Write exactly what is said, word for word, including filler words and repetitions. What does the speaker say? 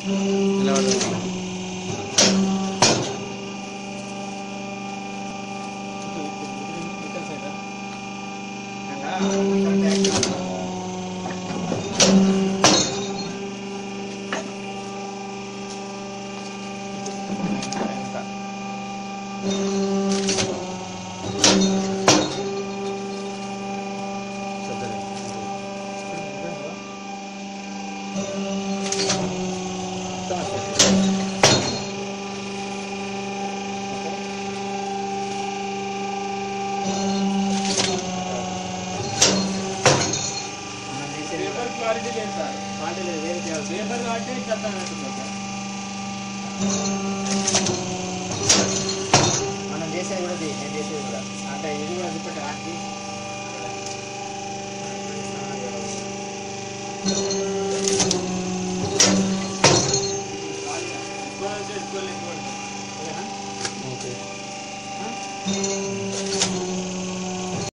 quality లేదు sir quality లేదు వేరే పేపర్ కాబట్టి చెప్తాను సార్ మనం చేసేది కూడా నేను చేసేది కూడా అంటే ఇది కూడా రిపీట్ ఆకి ఓకే